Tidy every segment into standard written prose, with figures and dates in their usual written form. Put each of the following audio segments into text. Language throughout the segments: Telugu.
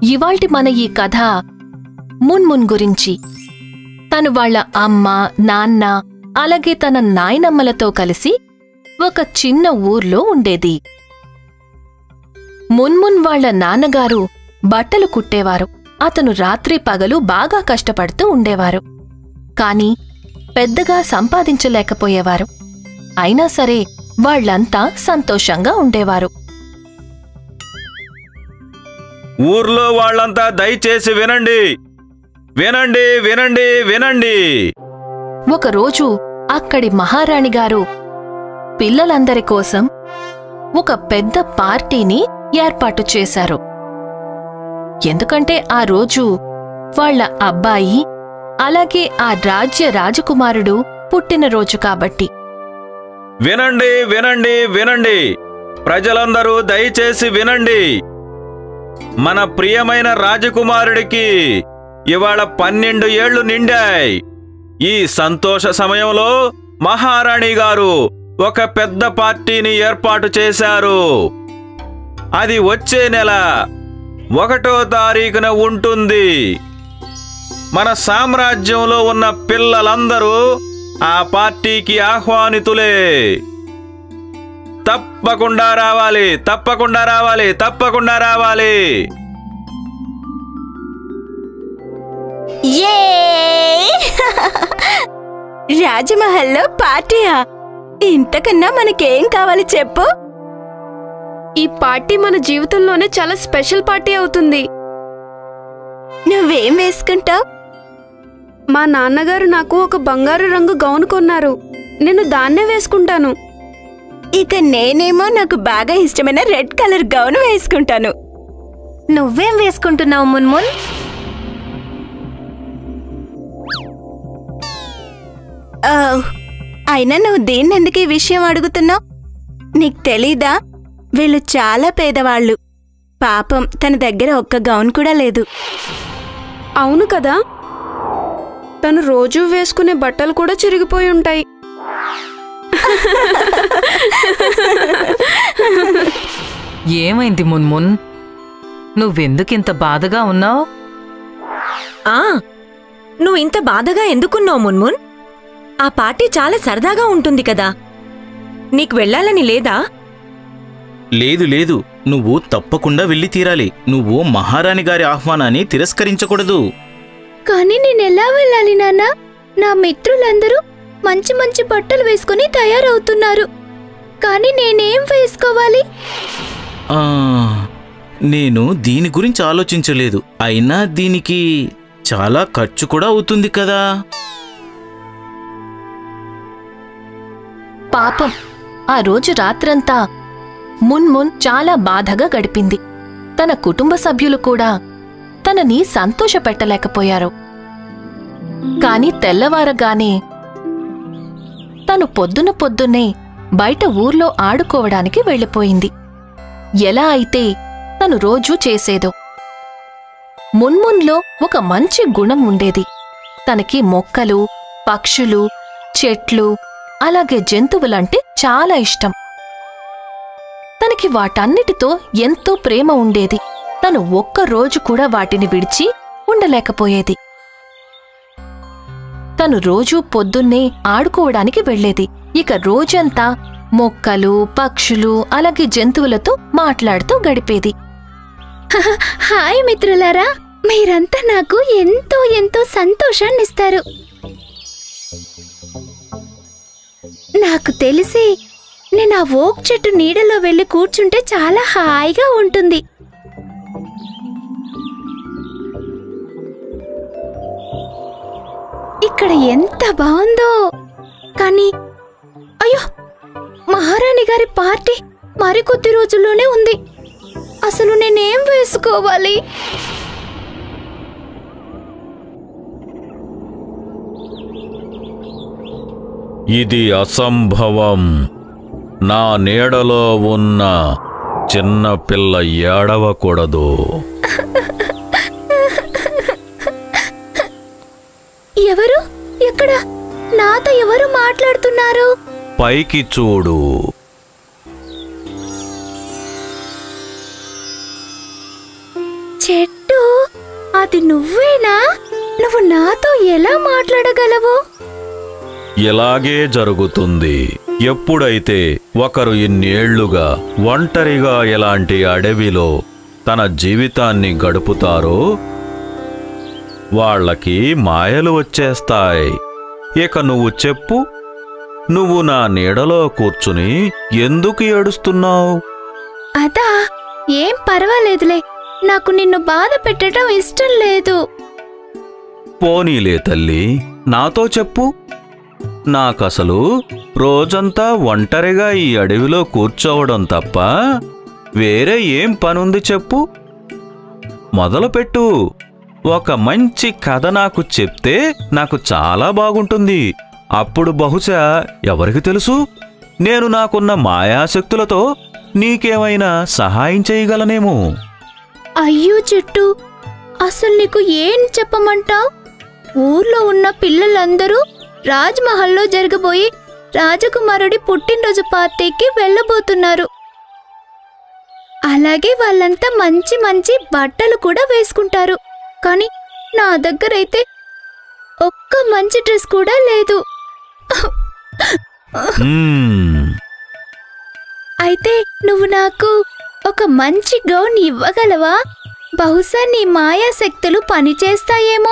ఇవాల్టి మన ఈ కథ మున్మున్ గురించి. తను వాళ్ల అమ్మ, నాన్న అలాగే తన నాయనమ్మలతో కలిసి ఒక చిన్న ఊర్లో ఉండేది. మున్మున్ వాళ్ల నాన్నగారు బట్టలు కుట్టేవారు. అతను రాత్రి పగలు బాగా కష్టపడుతూ ఉండేవారు. కాని పెద్దగా సంపాదించలేకపోయేవారు. అయినా సరే వాళ్లంతా సంతోషంగా ఉండేవారు. ఊర్లో వాళ్ళంతా దయచేసి వినండి, వినండి, వినండి, వినండి. ఒకరోజు అక్కడి మహారాణిగారు పిల్లలందరి కోసం ఒక పెద్ద పార్టీని ఏర్పాటు చేశారు. ఎందుకంటే ఆ రోజు వాళ్ల అబ్బాయి అలాగే ఆ రాజ్య రాజకుమారుడు పుట్టినరోజు కాబట్టి. వినండి, వినండి, వినండి, ప్రజలందరూ దయచేసి వినండి. మన ప్రియమైన రాజకుమారుడికి ఇవాళ 12 ఏళ్లు నిండాయి. ఈ సంతోష సమయంలో మహారాణి గారు ఒక పెద్ద పార్టీని ఏర్పాటు చేశారు. అది వచ్చే నెల 1వ తారీఖున ఉంటుంది. మన సామ్రాజ్యంలో ఉన్న పిల్లలందరూ ఆ పార్టీకి ఆహ్వానితులే. తప్పకుండా రావాలి, తప్పకుండా రావాలి, తప్పకుండా రావాలి. రాజమహల్లో పార్టీయా? ఇంతకన్నా మనకేం కావాలి చెప్పు? ఈ పార్టీ మన జీవితంలోనే చాలా స్పెషల్ పార్టీ అవుతుంది. నువ్వేం వేసుకుంటావు? మా నాన్నగారు నాకు ఒక బంగారు రంగు గౌను కొన్నారు. నేను దాన్నే వేసుకుంటాను. ఇక నేనేమో నాకు బాగా ఇష్టమైన రెడ్ కలర్ గౌను వేసుకుంటాను. నువ్వేం వేసుకుంటున్నావు మున్మున్? అయినా నువ్వు దేన్నెందుకు ఈ విషయం అడుగుతున్నావు? నీకు తెలీదా? వీళ్ళు చాలా పేదవాళ్ళు. పాపం తన దగ్గర ఒక్క గౌన్ కూడా లేదు. అవును కదా, తను రోజూ వేసుకునే బట్టలు కూడా చిరిగిపోయి ఉంటాయి. ఏమైంది మున్మున్? నువ్వెందుకింత బాధగా ఉన్నావు? నువ్వు ఇంత బాధగా ఎందుకున్నావు మున్మున్? ఆ పార్టీ చాలా సరదాగా ఉంటుంది కదా, నీకు వెళ్ళాలని లేదా? లేదు లేదు, నువ్వు తప్పకుండా వెళ్ళి తీరాలి. నువ్వు మహారాణి గారి ఆహ్వానాన్ని తిరస్కరించకూడదు. కానీ నేనెలా వెళ్ళాలి నాన్న? నా మిత్రులందరూ మంచి మంచి బట్టలు వేసుకుని తయారవుతున్నారు. కానీ నేనేం వేసుకోవాలి? నేను దీని గురించి ఆలోచించలేదు. అయినా దీనికి చాలా ఖర్చు కూడా అవుతుంది కదా. పాపం ఆ రోజు రాత్రంతా మున్మున్ చాలా బాధగా గడిపింది. తన కుటుంబ సభ్యులు కూడా తనని సంతోషపెట్టలేకపోయారు. కాని తెల్లవారగానే తను పొద్దున్నే బయట ఊర్లో ఆడుకోవడానికి వెళ్ళిపోయింది. ఎలా అయితే తను రోజూ చేసేదో. మున్మున్లో ఒక మంచి గుణం ఉండేది. తనకి మొక్కలు, పక్షులు, చెట్లు అలాగే జంతువులంటే చాలా ఇష్టం. తనకి వాటన్నిటితో ఎంతో ప్రేమ ఉండేది. తను ఒక్కరోజు కూడా వాటిని విడిచి ఉండలేకపోయేది. తను రోజూ పొద్దున్నే ఆడుకోవడానికి వెళ్లేది. ఇక రోజంతా మొక్కలు, పక్షులు అలాగే జంతువులతో మాట్లాడుతూ గడిపేది. హాయ్ మిత్రులారా, మీరంతా నాకు ఎంతో ఎంతో సంతోషాన్నిస్తారు. నాకు తెలిసి నేను ఆ ఓక్ చెట్టు నీడలో వెళ్లి కూర్చుంటే చాలా హాయిగా ఉంటుంది. ఇక్కడ ఎంత బాగుందో. కానీ అయ్యో, మహారాణి గారి పార్టీ మరికొద్ది రోజుల్లోనే ఉంది. అసలు నేనేం వేసుకోవాలి? ఇది అసంభవం. నా నీడలో ఉన్న చిన్న పిల్ల ఏడవకూడదు. ఎవరు? ఎక్కడ? నాతో ఎవరు మాట్లాడుతున్నారు? పైకి చూడు. చెట్టు అది నువ్వేనా? నువ్వు నాతో ఎలా మాట్లాడగలవు? ఇలాగే జరుగుతుంది. ఎప్పుడైతే ఒకరు ఇన్నేళ్లుగా ఒంటరిగా ఇలాంటి అడవిలో తన జీవితాన్ని గడుపుతారో వాళ్ళకి మాయలు వచ్చేస్తాయి. ఇక నువ్వు చెప్పు, నువ్వు నా నీడలో కూర్చుని ఎందుకు ఏడుస్తున్నావు? అదా, ఏం పర్వాలేదులే. నాకు నిన్ను బాధ పెట్టడం ఇష్టం లేదు. పోనీలే తల్లి, నాతో చెప్పు. నాకసలు రోజంతా ఒంటరిగా ఈ అడవిలో కూర్చోవడం తప్ప వేరే ఏం పనుంది చెప్పు. మొదలుపెట్టు. ఒక మంచి కథ నాకు చెప్తే నాకు చాలా బాగుంటుంది. అప్పుడు బహుశా ఎవరికి తెలుసు, నేను నాకున్న మాయాశక్తులతో నీకేమైనా సహాయం చేయగలనేమో. అయ్యో చెట్టు, అసలు నీకు ఏం చెప్పమంటావ్? ఊర్లో ఉన్న పిల్లలందరూ రాజ్మహల్లో జరగబోయే రాజకుమారుడి పుట్టినరోజు పార్టీకి వెళ్ళబోతున్నారు. అలాగే వాళ్ళంతా మంచి మంచి బట్టలు కూడా వేసుకుంటారు. కానీ నా దగ్గరైతే ఒక్క మంచి డ్రెస్ కూడా లేదు. అయితే నువ్వు నాకు ఒక మంచి గౌన్ ఇవ్వగలవా? బహుశా నీ మాయాశక్తులు పనిచేస్తాయేమో.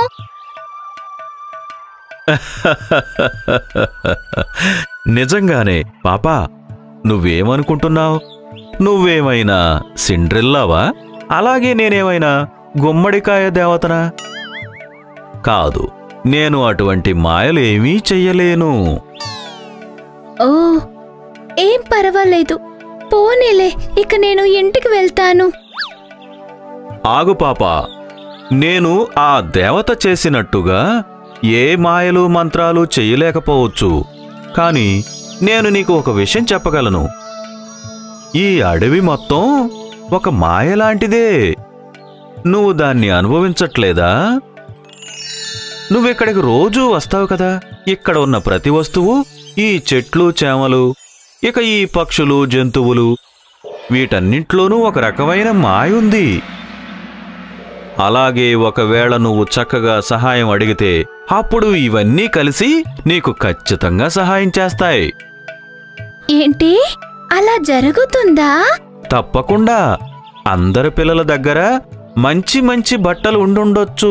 నిజంగానే పాపా, నువ్వేమనుకుంటున్నావు? నువ్వేమైనా సిండ్రెల్లావా? అలాగే నేనేమైనా గుమ్మడికాయ దేవతనా? కాదు, నేను అటువంటి మాయలేమీ చెయ్యలేను. ఓ, ఏం పర్వాలేదు. పోనీలే, ఇక నేను ఇంటికి వెళ్తాను. ఆగు పాపా, నేను ఆ దేవత చేసినట్టుగా ఏ మాయలు మంత్రాలు చెయ్యలేకపోవచ్చు. కాని నేను నీకు ఒక విషయం చెప్పగలను. ఈ అడవి మొత్తం ఒక మాయలాంటిదే. నువ్వు దాన్ని అనుభవించట్లేదా? నువ్విక్కడికి రోజూ వస్తావు కదా. ఇక్కడ ఉన్న ప్రతి వస్తువు, ఈ చెట్లు చేమలు, ఇక ఈ పక్షులు జంతువులు, వీటన్నింట్లోనూ ఒక రకమైన మాయుంది. అలాగే ఒకవేళ నువ్వు చక్కగా సహాయం అడిగితే అప్పుడు ఇవన్నీ కలిసి నీకు ఖచ్చితంగా సహాయం చేస్తాయి. ఏంటి, అలా జరుగుతుందా? తప్పకుండా. అందరి పిల్లల దగ్గర మంచి మంచి బట్టలు ఉండుండొచ్చు,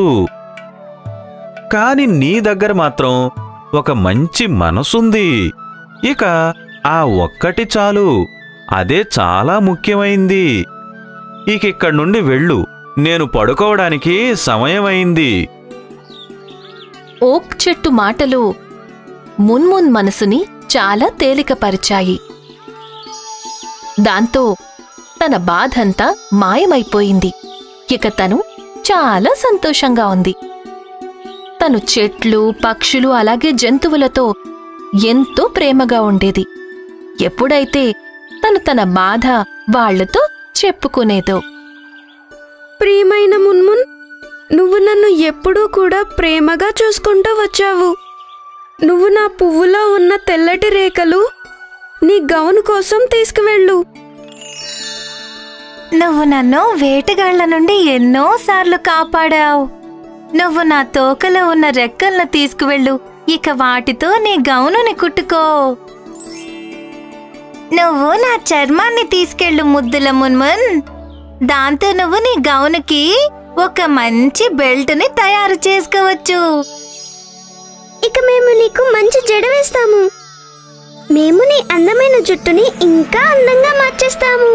కాని నీ దగ్గర మాత్రం ఒక మంచి మనసుంది. ఇక ఆ ఒక్కటి చాలు. అదే చాలా ముఖ్యమైంది. ఇక్కడి నుండి వెళ్ళు. నేను పడుకోవడానికి సమయమైంది. ఓక్ చెట్టు మాటలు మున్మున్ మనసుని చాలా తేలికపరిచాయి. దాంతో తన బాధంతా మాయమైపోయింది. ఇక తను చాలా సంతోషంగా ఉంది. తను చెట్లు, పక్షులు అలాగే జంతువులతో ఎంతో ప్రేమగా ఉండేది. ఎప్పుడైతే తను తన బాధ వాళ్లతో చెప్పుకునేదో. ప్రియమైన మున్మున్, నువ్వు నన్ను ఎప్పుడూ కూడా ప్రేమగా చూసుకుంటూ వచ్చావు. నువ్వు నా పువ్వులో ఉన్న తెల్లటి రేఖలు నీ గౌను కోసం తీసుకువెళ్ళు. నువ్వు నన్ను వేటగాళ్ల నుండి ఎన్నోసార్లు కాపాడావు. నువ్వు నా తోకలో ఉన్న రెక్కలను తీసుకువెళ్ళు. ఇక వాటితో నీ గౌనుని కుట్టుకో. నువ్వు నా చర్మాన్ని తీసుకెళ్ళు ముద్దుల మున్మున్. దాంతో నువ్వు నీ గౌనుకి ఒక మంచి బెల్ట్ని తయారు చేసుకోవచ్చు. ఇక మేము నీకు మంచి జడ వేస్తాము. మేము నీ అందమైన జుట్టుని ఇంకా అందంగా మార్చేస్తాము.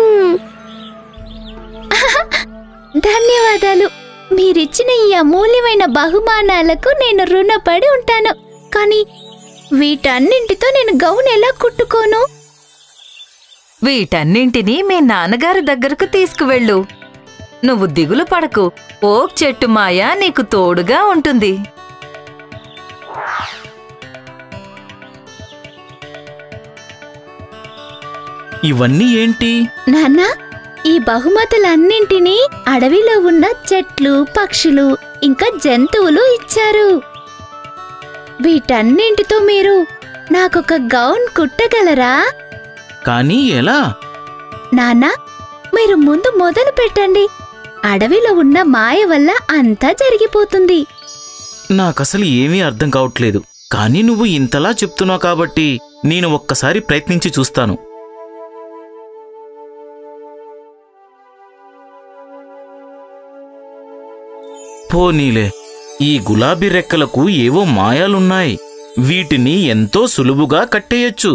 ధన్యవాదాలు. మీరిచ్చిన ఈ అమూల్యమైన బహుమానాలకు నేను రుణపడి ఉంటాను. కానీ వీటన్నింటితో నేను గౌన్ ఎలా కుట్టుకోను? వీటన్నింటినీ మీ నాన్నగారి దగ్గరకు తీసుకువెళ్ళు. నువ్వు దిగులు పడకు. ఓక్ చెట్టు మాయ నీకు తోడుగా ఉంటుంది. ఇవన్నీ ఏంటి? నాన్న, ఈ బహుమతులన్నింటినీ అడవిలో ఉన్న చెట్లు, పక్షులు ఇంకా జంతువులు ఇచ్చారు. వీటన్నింటితో మీరు నాకొక గౌన్ కుట్టగలరా? కానీ ఎలా? నాన్న, మీరు ముందు మొదలు పెట్టండి. అడవిలో ఉన్న మాయ వల్ల అంతా జరిగిపోతుంది. నాకసలు ఏమీ అర్థం కావట్లేదు. కానీ నువ్వు ఇంతలా చెప్తున్నావు కాబట్టి నేను ఒక్కసారి ప్రయత్నించి చూస్తాను. పోనీలే, ఈ గులాబీ రెక్కలకు ఏవో మాయాలున్నాయి. వీటిని ఎంతో సులువుగా కట్టేయొచ్చు.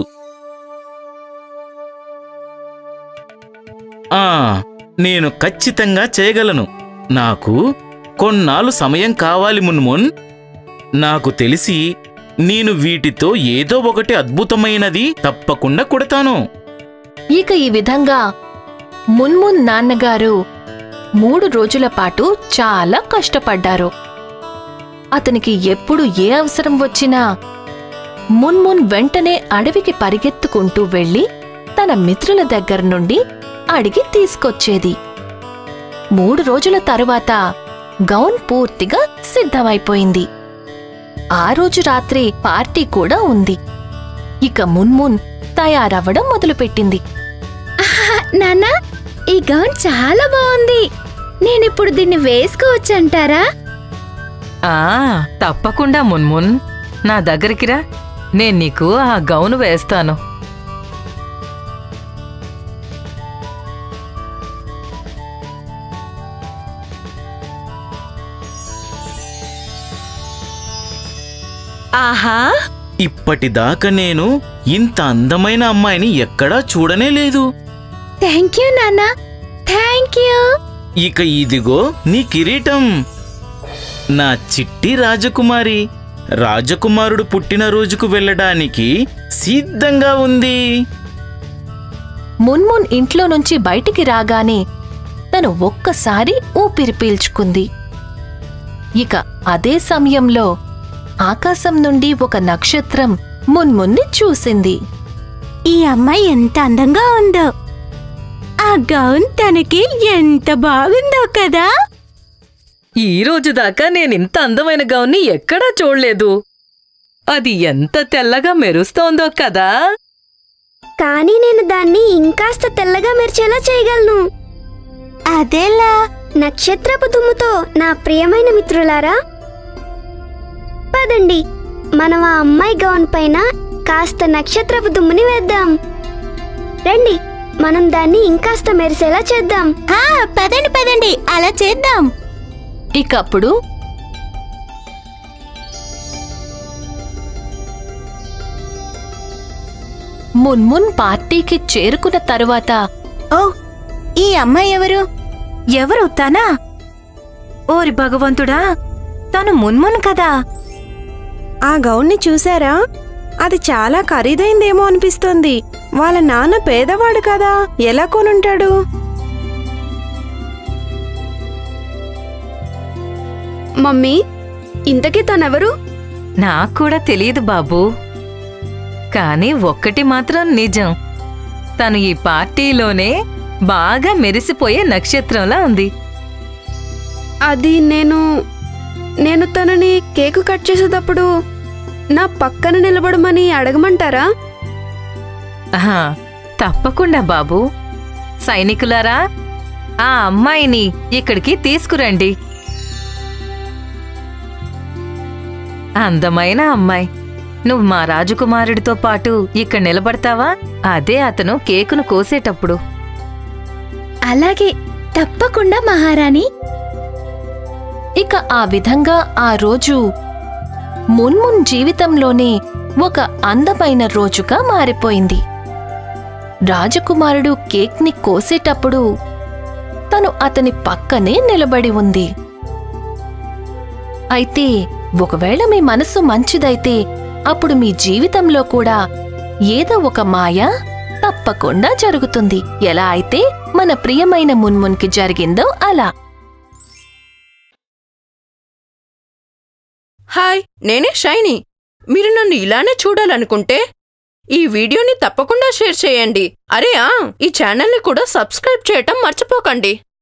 నేను ఖచ్చితంగా చేయగలను. నాకు కొన్నాళ్ళు సమయం కావాలి మున్మున్. నాకు తెలిసి నేను వీటితో ఏదో ఒకటి అద్భుతమైనది తప్పకుండా కుడతాను. ఇక ఈ విధంగా మున్మున్ నాన్నగారు 3 రోజుల పాటు చాలా కష్టపడ్డారు. అతనికి ఎప్పుడు ఏ అవసరం వచ్చినా మున్మున్ వెంటనే అడవికి పరిగెత్తుకుంటూ వెళ్లి తన మిత్రుల దగ్గర నుండి అడిగి తీసుకొచ్చేది. 3 రోజుల తరువాత గౌన్ పూర్తిగా సిద్ధమైపోయింది. ఆ రోజు రాత్రి పార్టీ కూడా ఉంది. ఇక మున్మున్ తయారవ్వడం మొదలుపెట్టింది. నాన్నా, ఈ గౌన్ చాలా బాగుంది. నేనిప్పుడు దీన్ని వేసుకోవచ్చంటారా? తప్పకుండా మున్మున్, నా దగ్గరికి రా, నేను నీకు ఆ గౌను వేస్తాను. ఆహా, ఇప్పటిదాకా నేను ఇంత అందమైన అమ్మాయిని ఎక్కడా చూడనే లేదు. థ్యాంక్ యూ నాన్నా, థ్యాంక్ యూ. ఇక ఇదిగో నీ కిరీటం. నా చిట్టి రాజకుమారి, రాజకుమారుడు పుట్టినరోజుకు వెళ్ళడానికి సిద్ధంగా ఉంది. మున్మున్ ఇంట్లో నుంచి బయటికి రాగానే తను ఒక్కసారి ఊపిరి పీల్చుకుంది. ఇక అదే సమయంలో ఆకాశం నుండి ఒక నక్షత్రం మున్మున్ని చూసింది. ఈ అమ్మాయి ఎంత అందంగా ఉందో! ఆ గౌన్ తనకి ఎంత బాగుందో కదా! ఈ రోజు దాకా నేనింత అందమైన గౌన్ని ఎక్కడా చూడలేదు. అది ఎంత తెల్లగా మెరుస్తోందో కదా. కానీ నేను దాన్ని ఇంకాస్త తెల్లగా మెరిచేలా చేయగలను. అదేలా? నక్షత్రపు దుమ్ముతో నా ప్రియమైన మిత్రులారా, పదండి, మనం ఆ అమ్మాయి గౌన్ పైన కాస్త నక్షత్రపు దుమ్ముని వేద్దాం. రండి, మనం దాన్ని ఇంకాస్త మెరిసేలా చేద్దాం. పదండి పదండి, అలా చేద్దాం. ఇకప్పుడు మున్మున్ పార్టీకి చేరుకున్న తరువాత, ఓ, ఈ అమ్మాయి ఎవరు? ఎవరు తనా? ఓరి భగవంతుడా, తను మున్మున్ కదా! ఆ గౌన్ని చూసారా? అది చాలా ఖరీదైందేమో అనిపిస్తోంది. వాళ్ళ నాన్న పేదవాడు కదా, ఎలా కొనుంటాడు? మమ్మీ, ఇంతకీ తనెవరు? నాకు కూడా తెలియదు బాబూ. కాని ఒక్కటి మాత్రం నిజం, తను ఈ పార్టీలోనే బాగా మెరిసిపోయే నక్షత్రంలా ఉంది. అది నేను తనని కేకు కట్ చేసేటప్పుడు నా పక్కన నిలబడమని అడగమంటారా? తప్పకుండా బాబూ. సైనికులారా, ఆ అమ్మాయిని ఇక్కడికి తీసుకురండి. అందమైన అమ్మాయి, నువ్వు మా రాజకుమారుడితో పాటు ఇక్కడ నిలబడతావా? అదే అతను కేకును కోసేటప్పుడు. అలాగే, తప్పకుండా మహారాణి. ఇక ఆ విధంగా ఆ రోజు మున్మున్ జీవితంలోనే ఒక అందమైన రోజుగా మారిపోయింది. రాజకుమారుడు కేక్ని కోసేటప్పుడు తను అతని పక్కనే నిలబడి ఉంది. అయితే ఒకవేళ మీ మనసు మంచిదైతే అప్పుడు మీ జీవితంలో కూడా ఏదో ఒక మాయ తప్పకుండా జరుగుతుంది. ఎలా అయితే మన ప్రియమైన మున్మున్కి జరిగిందో అలా. హాయ్, నేనే షైనీ. మీరు నన్ను ఇలానే చూడాలనుకుంటే ఈ వీడియోని తప్పకుండా షేర్ చేయండి. ఈ ఛానల్ని కూడా సబ్స్క్రైబ్ చేయటం మర్చిపోకండి.